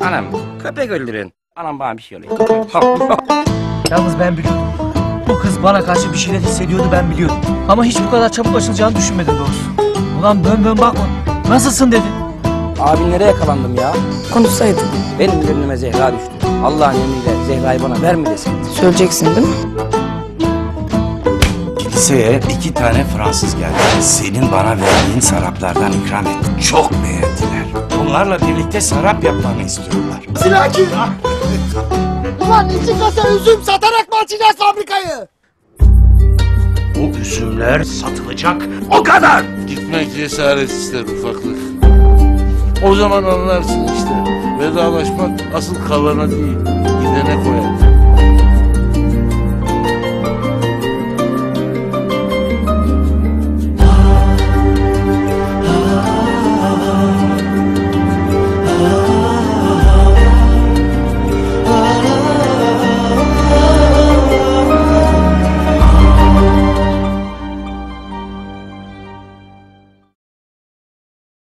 Anam köpek öldürün. Anam bana bir şey oluyor. Yalnız ben biliyordum. Bu kız bana karşı bir şeyler hissediyordu, ben biliyordum. Ama hiç bu kadar çabuk açılacağını düşünmedim doğrusu. Ulan dön bakma. Nasılsın dedi. Abinlere yakalandım ya. Konuşsaydın. Benim önüme Zehra düştü. Allah'ın emriyle Zehra'yı bana verme desin. Söyleyeceksin değil mi? Kiliseye 2 tane Fransız geldi. Senin bana verdiğin saraplardan ikram ettim. Çok beğendiler. Onlarla birlikte sarap yapmanı istiyorlar. Silaki! Ulan 2 kasa üzüm satarak mı açacağız fabrikayı? Bu üzümler satılacak. O kadar! Gitmek cesaret ister ufaklık. O zaman anlarsın işte. Vedalaşmak asıl kalana değil, gidene koyar.